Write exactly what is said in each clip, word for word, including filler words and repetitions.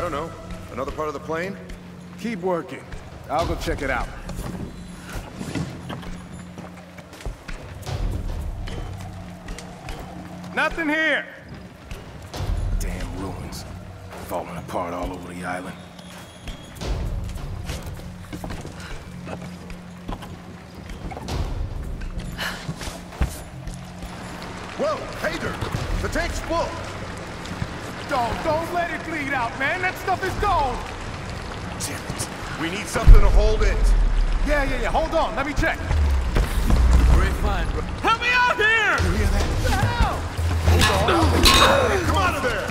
don't know. Another part of the plane? Keep working. I'll go check it out. Nothing here! Damn ruins. Falling apart all over the island. Whoa, Hader! The tank's full! Don't, don't let it bleed out, man! That stuff is gold! Damn it. We need something to hold it. Yeah, yeah, yeah. Hold on. Let me check. Great find, bro. Help me out here! You hear that? What the hell? Hold on. Come out of there!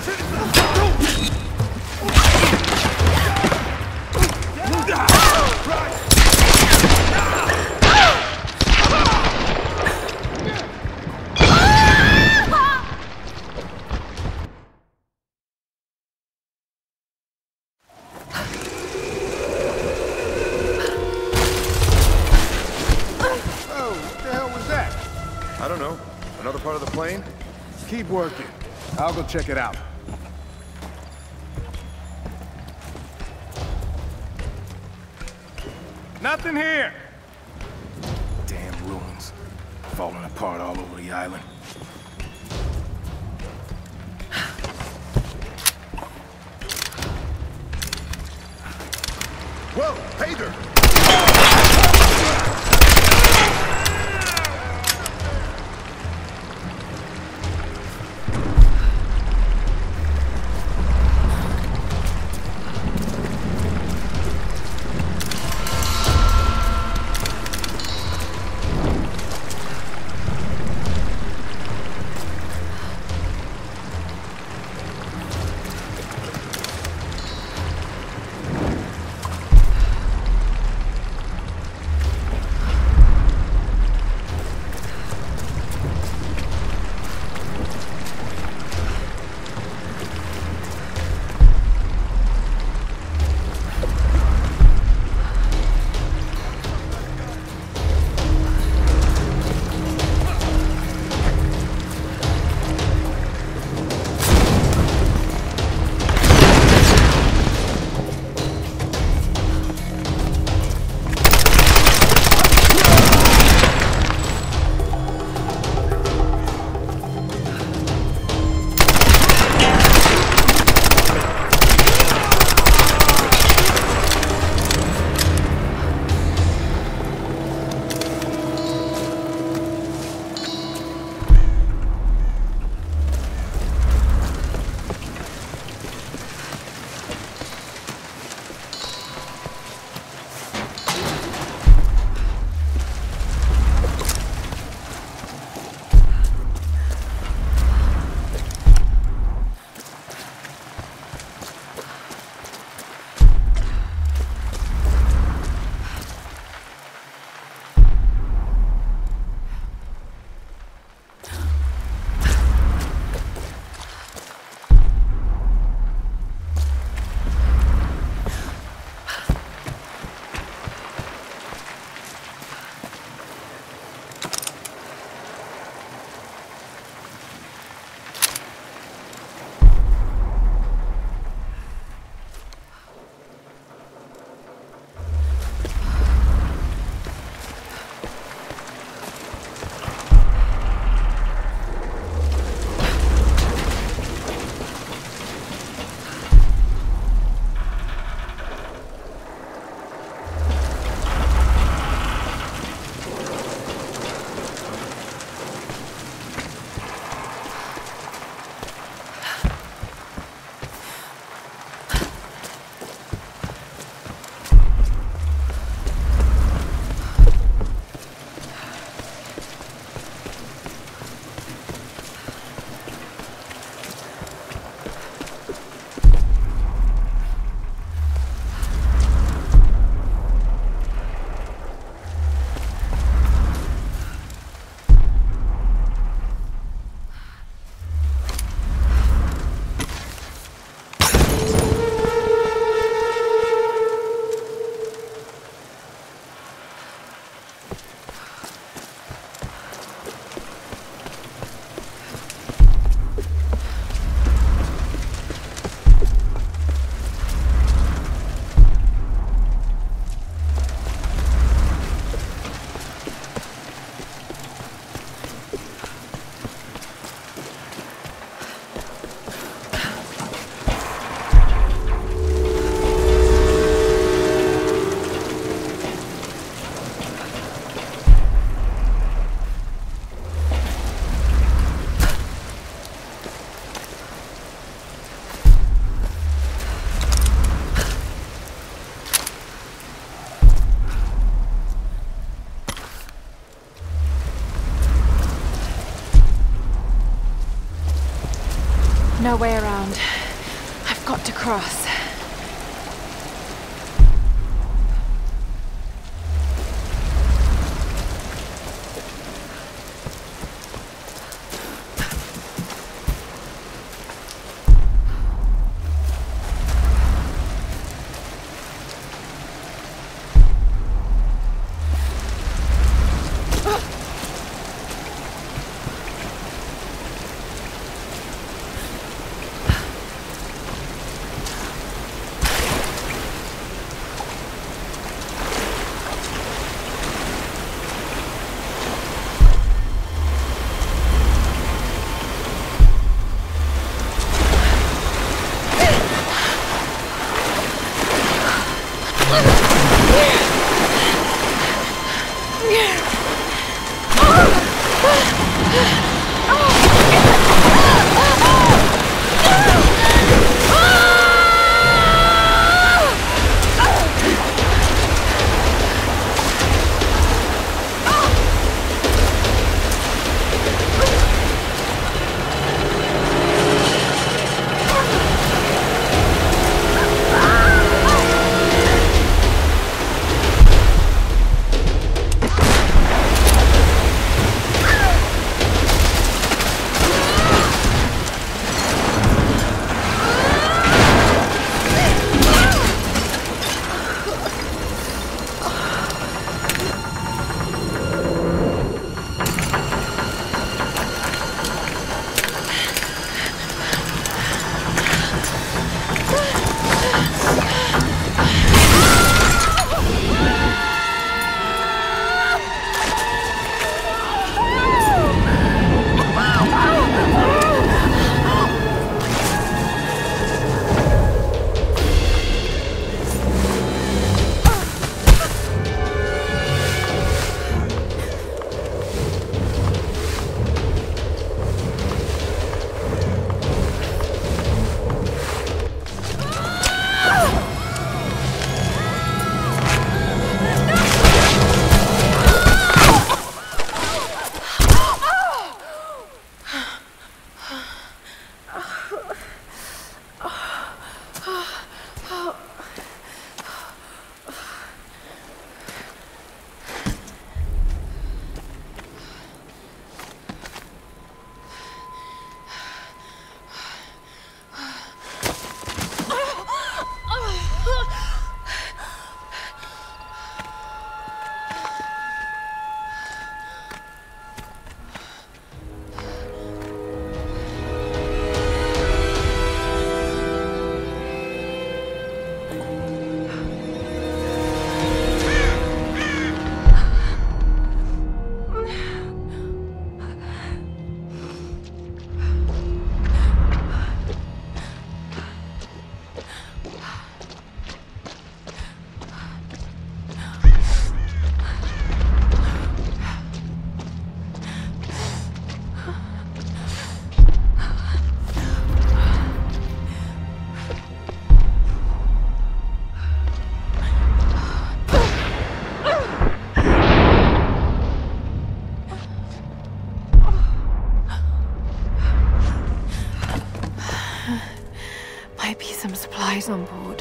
I don't know. Another part of the plane? Keep working. I'll go check it out. Nothing here! Damn ruins. Falling apart all over the island. Whoa, Hader! no way around. I've got to cross. On board.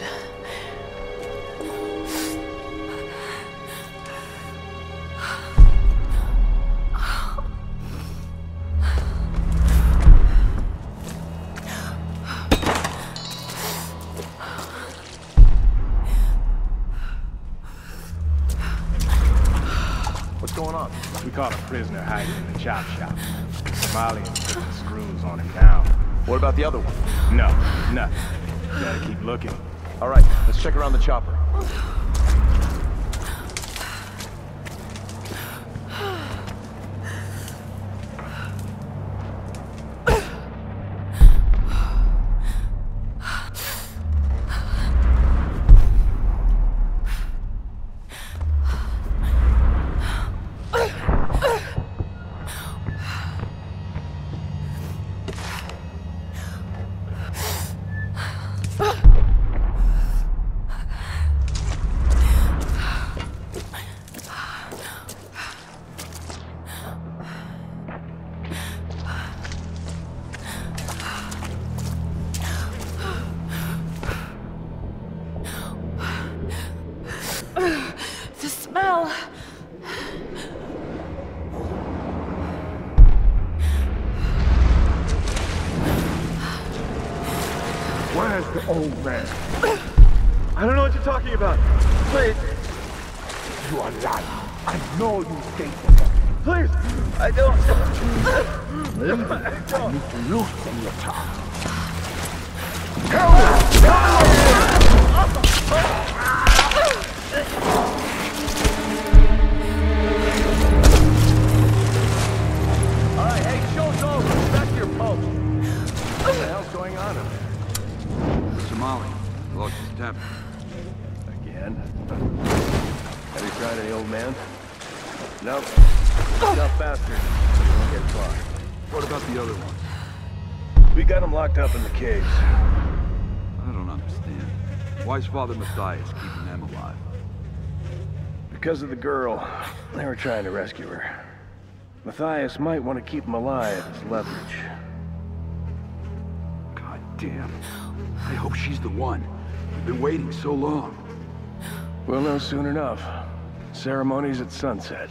What's going on? We caught a prisoner hiding in the chop shop. Somalians putting screws on him now. What about the other one? No, nothing. Gotta keep looking. All right, let's check around the chopper. Where's the old man? I don't know what you're talking about. Please, You are lying. I know you stayed with them. please, I don't. Leave it. I need to loosen your tongue. Alright, hey, show's over. Back to your post. What the hell's going on up there? Somali. Lost his temper. Again? Have you tried any old man? Nope. Tough bastard. Don't get far. What about the other ones? We got him locked up in the caves. I don't understand. Why's Father Matthias keeping them alive? Because of the girl. They were trying to rescue her. Matthias might want to keep him alive as leverage. God damn. I hope she's the one. We've been waiting so long. We'll know soon enough. Ceremonies at sunset.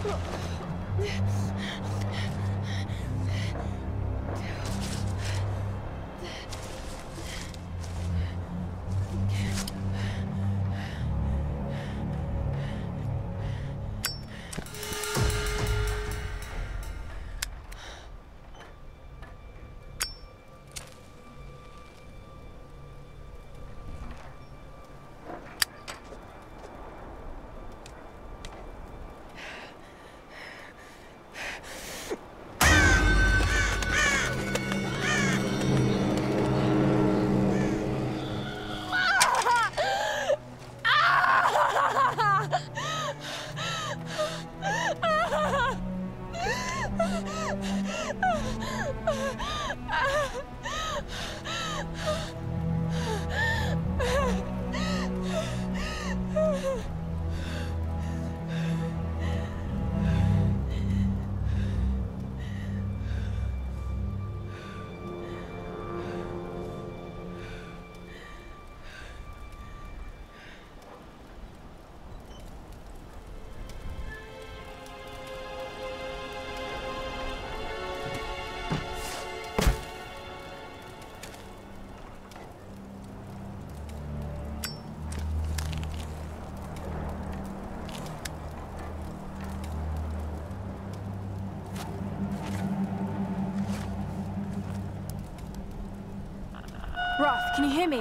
Roth, can you hear me?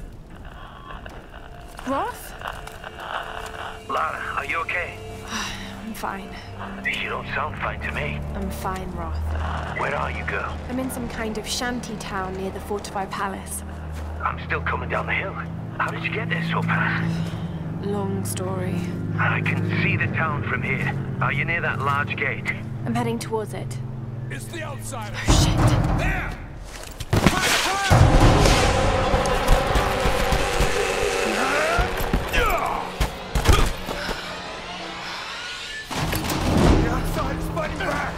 Roth? Lara, are you okay? I'm fine. You don't sound fine to me. I'm fine, Roth. Where are you, girl? I'm in some kind of shanty town near the fortified palace. I'm still coming down the hill. How did you get there so fast? Long story. I can see the town from here. Are you near that large gate? I'm heading towards it. It's the outsider. Oh, shit. There! The outside is fighting back!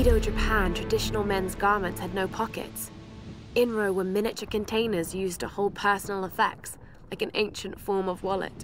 Edo, Japan, traditional men's garments had no pockets. Inro were miniature containers used to hold personal effects, like an ancient form of wallet.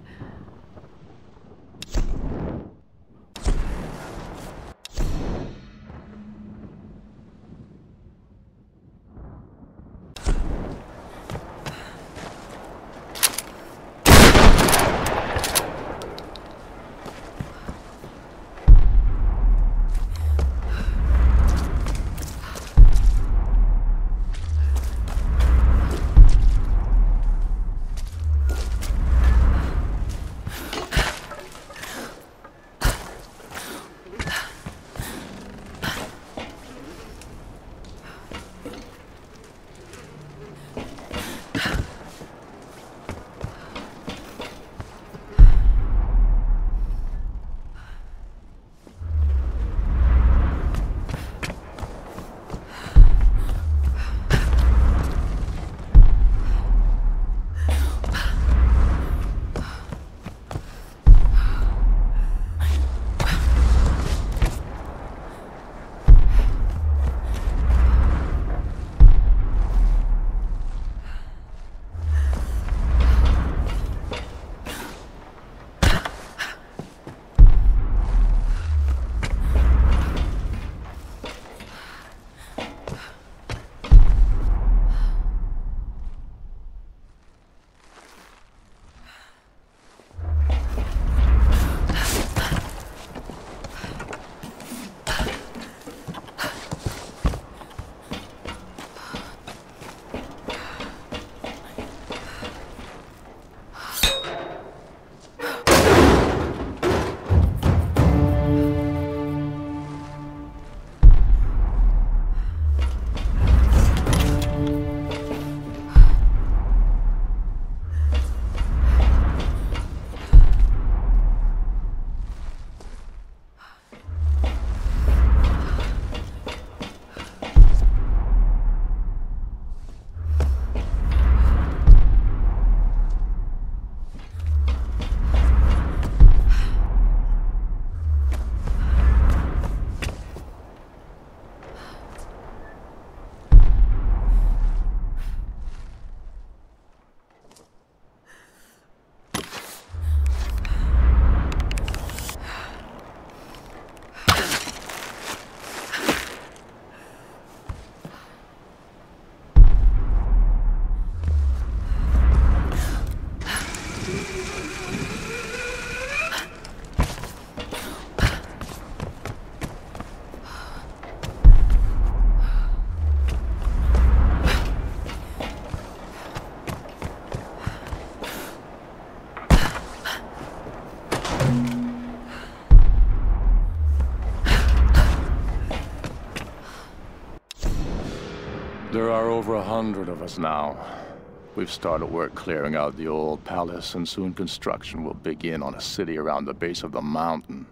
There are over a hundred of us now. We've started work clearing out the old palace, and soon construction will begin on a city around the base of the mountain.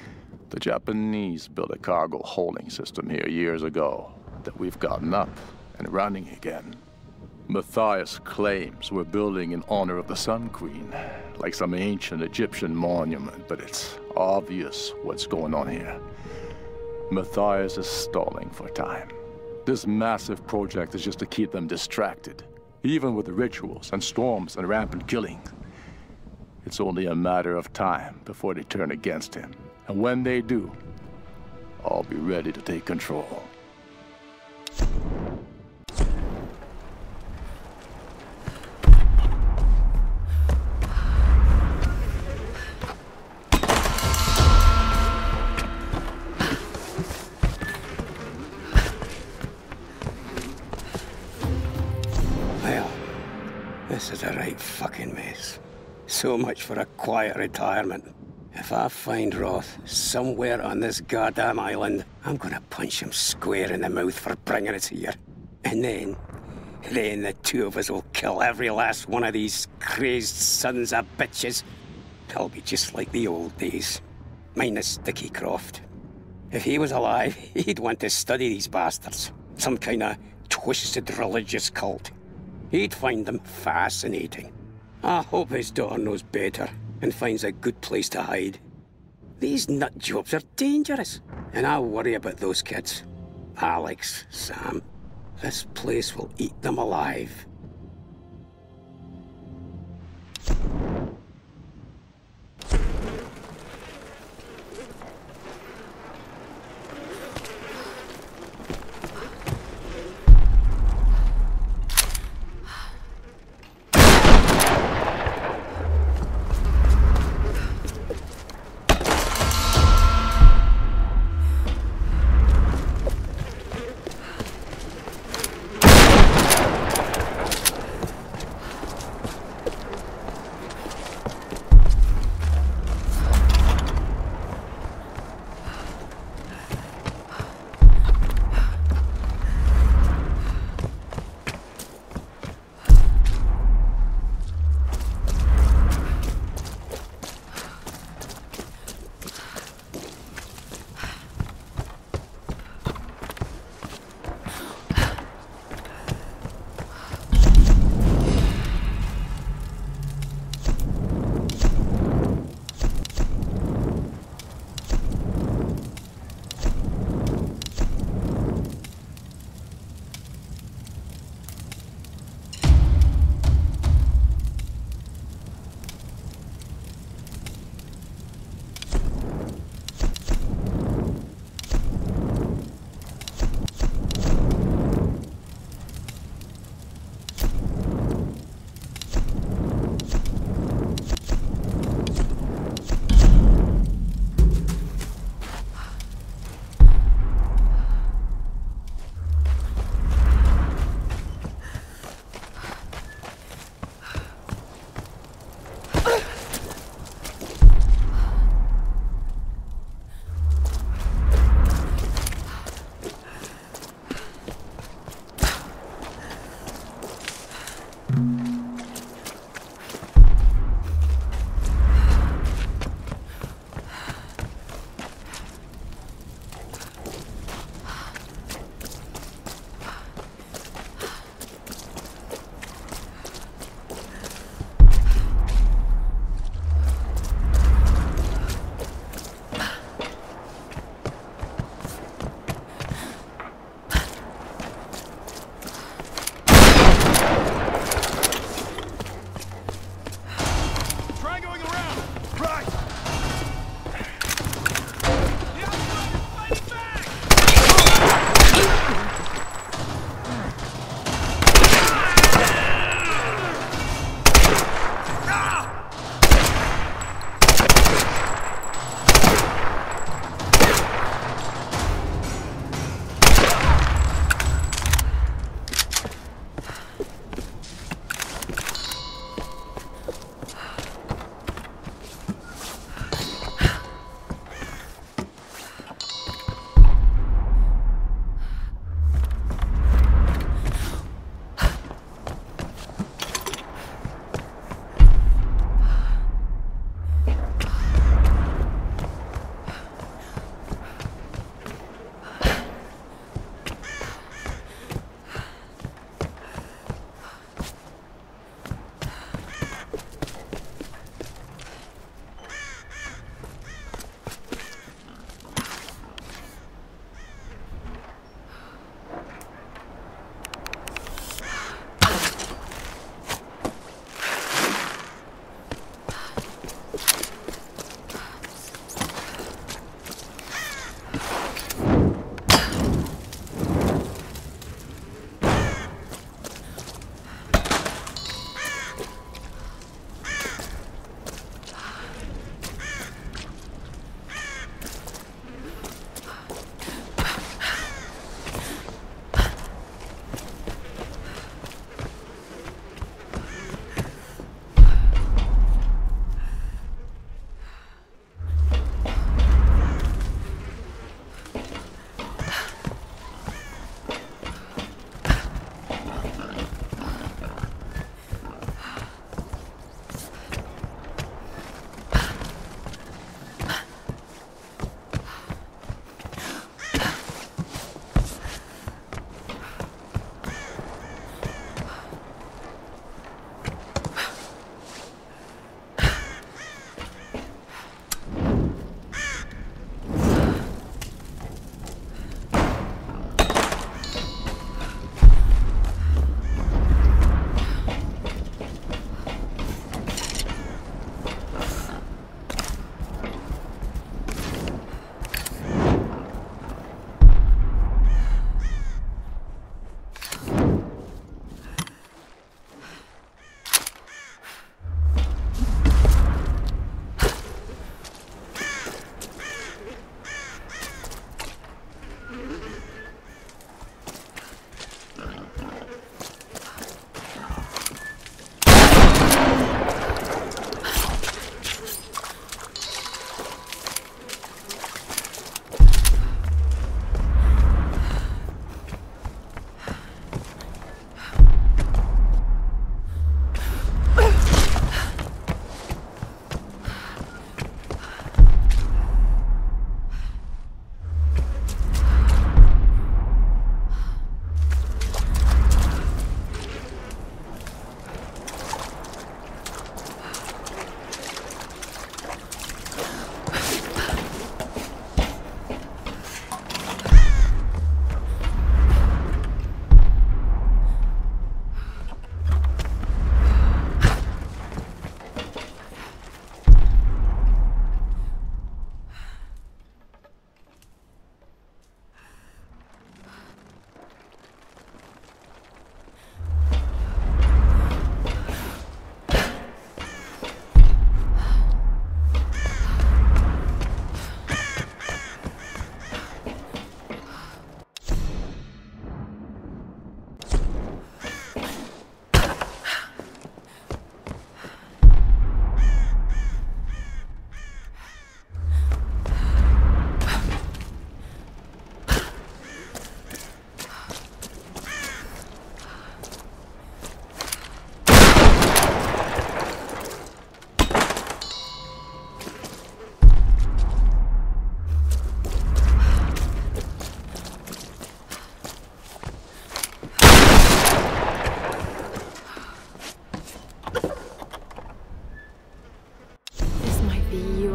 The Japanese built a cargo holding system here years ago that we've gotten up and running again. Matthias claims we're building in honor of the Sun Queen, like some ancient Egyptian monument, but it's obvious what's going on here. Matthias is stalling for time. This massive project is just to keep them distracted, even with the rituals and storms and rampant killing. It's only a matter of time before they turn against him. And when they do, I'll be ready to take control. This is a right fucking mess. So much for a quiet retirement. If I find Roth somewhere on this goddamn island, I'm gonna punch him square in the mouth for bringing us here. And then, then the two of us will kill every last one of these crazed sons of bitches. It'll be just like the old days. Minus Dickie Croft. If he was alive, he'd want to study these bastards. Some kind of twisted religious cult. He'd find them fascinating. I hope his daughter knows better and finds a good place to hide. These nut jobs are dangerous, and I worry about those kids. Alex, Sam. This place will eat them alive.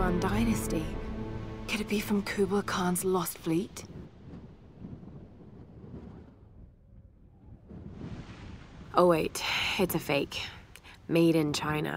Yuan dynasty. Could it be from Kublai Khan's lost fleet? Oh wait, it's a fake. Made in China.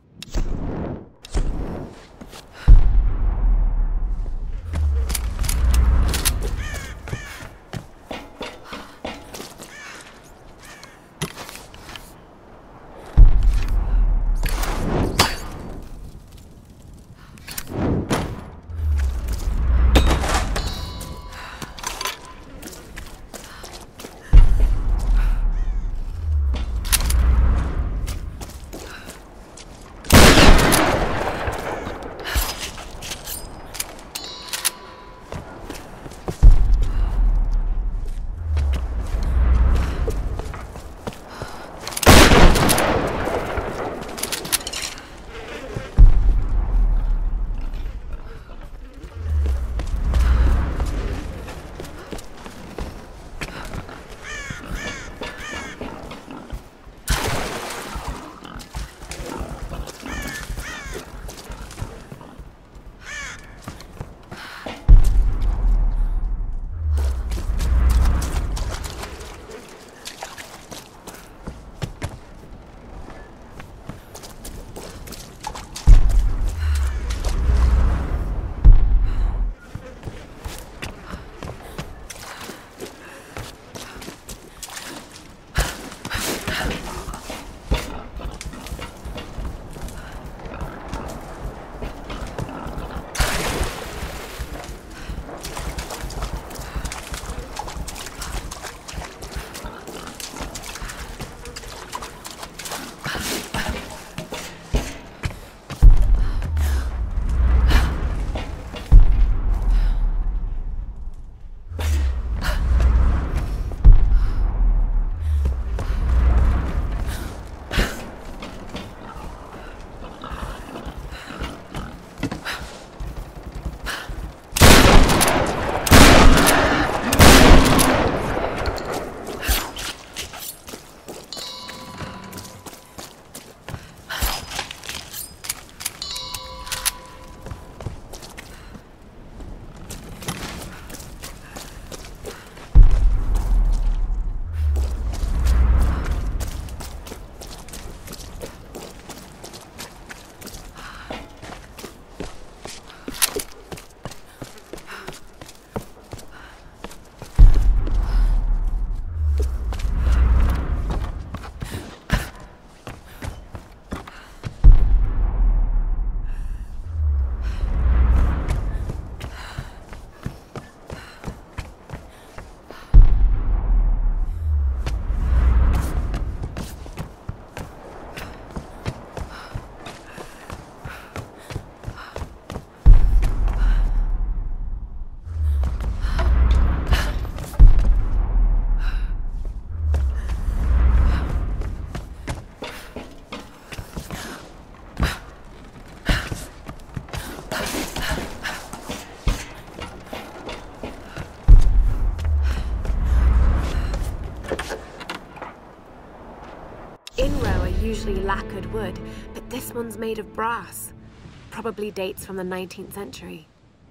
Usually lacquered wood, but this one's made of brass. Probably dates from the nineteenth century.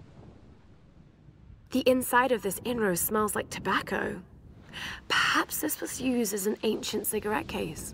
The inside of this Inro smells like tobacco. Perhaps this was used as an ancient cigarette case.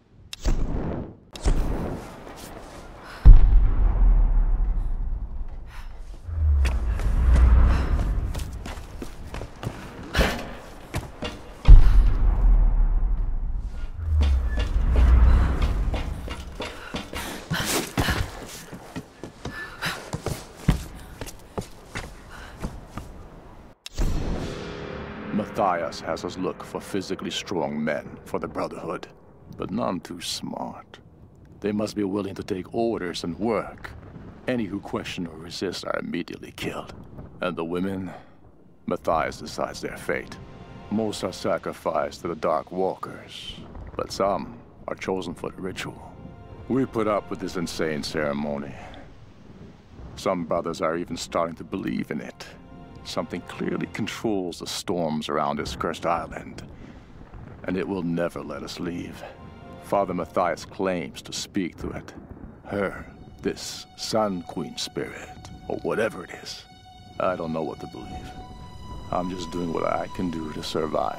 Matthias has us look for physically strong men for the Brotherhood, but none too smart. They must be willing to take orders and work. Any who question or resist are immediately killed. And the women? Matthias decides their fate. Most are sacrificed to the Dark Walkers, but some are chosen for the ritual. We put up with this insane ceremony. Some brothers are even starting to believe in it. Something clearly controls the storms around this cursed island, and it will never let us leave. Father Matthias claims to speak to it. Her, This Sun Queen spirit, or whatever it is. I don't know what to believe. I'm just doing what I can do to survive.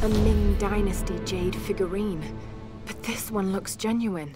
A Ming Dynasty jade figurine. But this one looks genuine.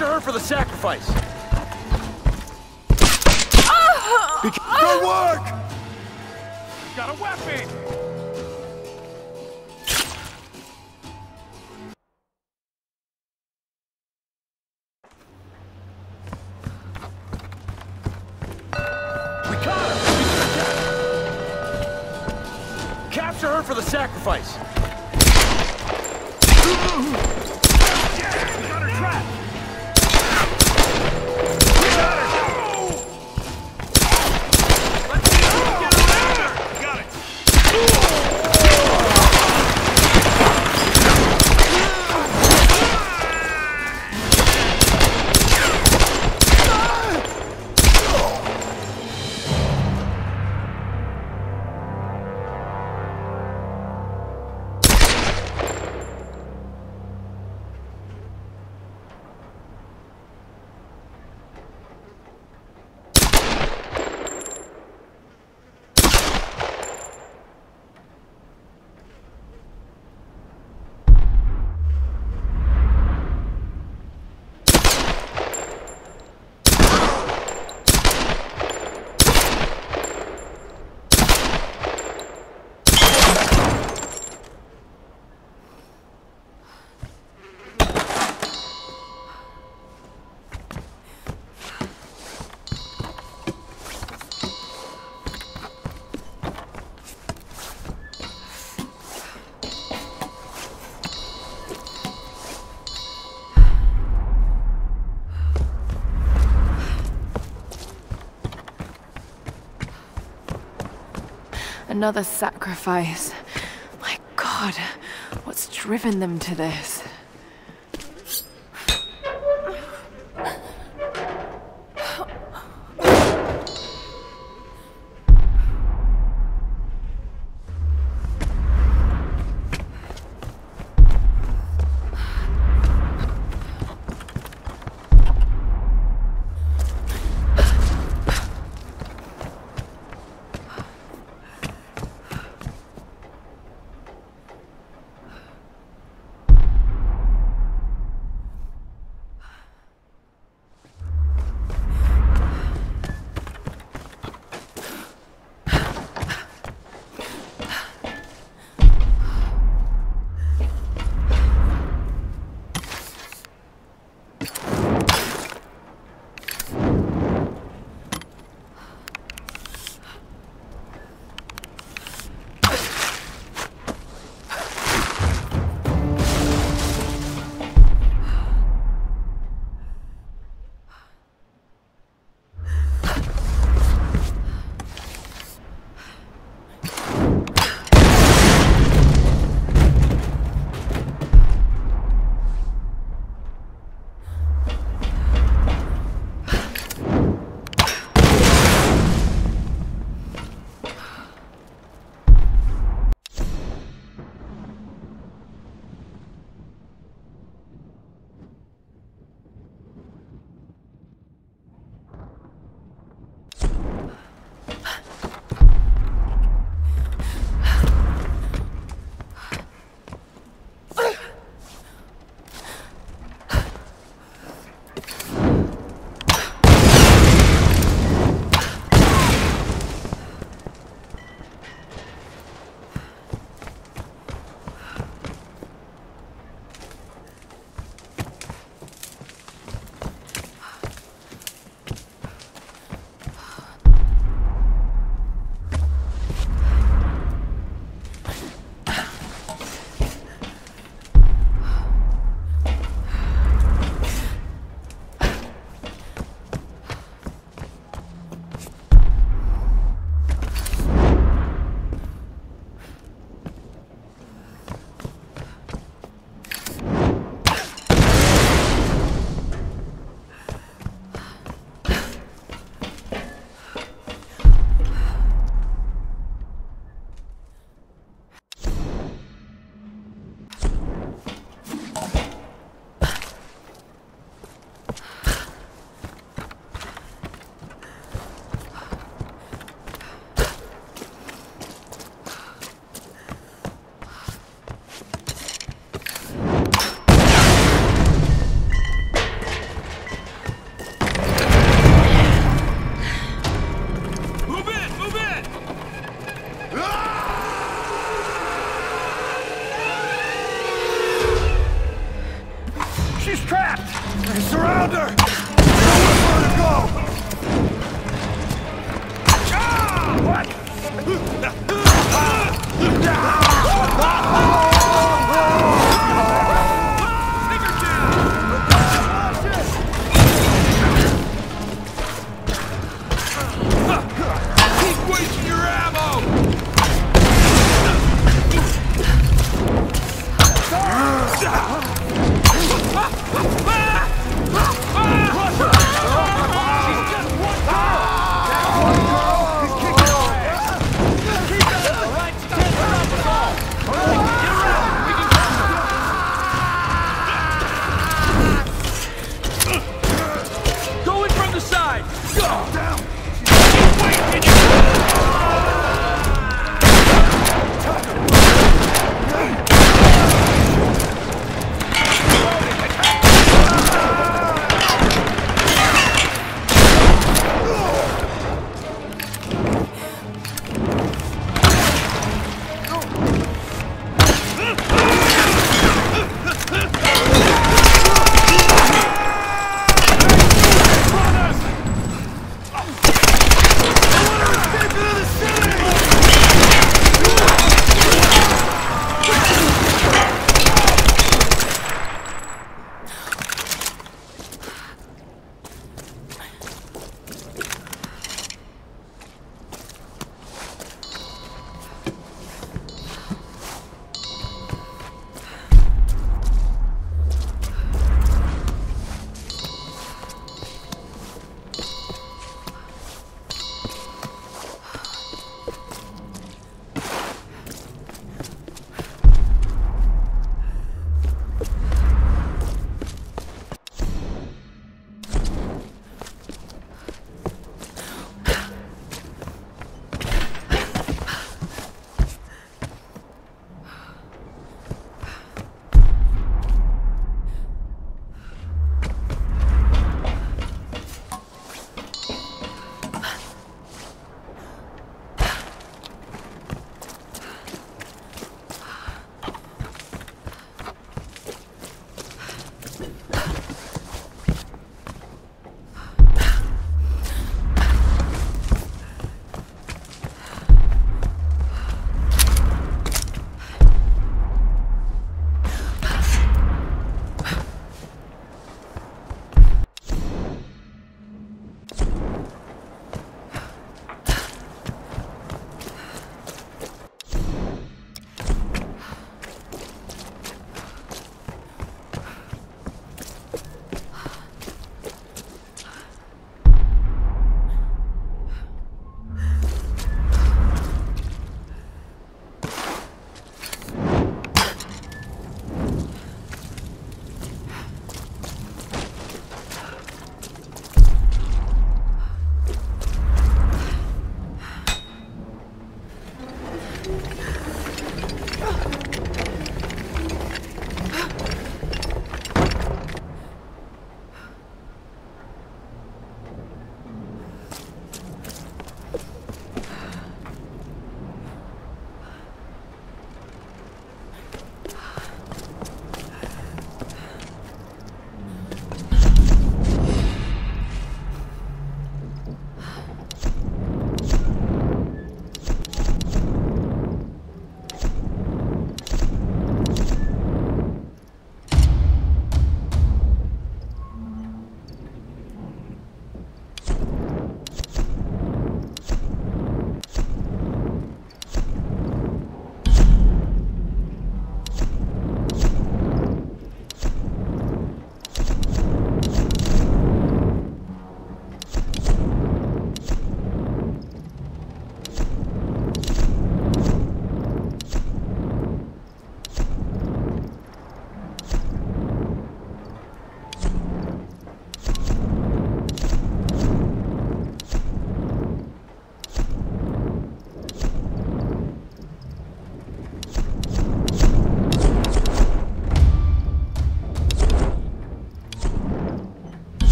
Capture her for the sacrifice! Good work! Got a weapon! We caught her! Capture her for the sacrifice! Yeah, we got her trapped! We got her! Let's see if we can get around her! Got it! Another sacrifice. My God, what's driven them to this? Found her!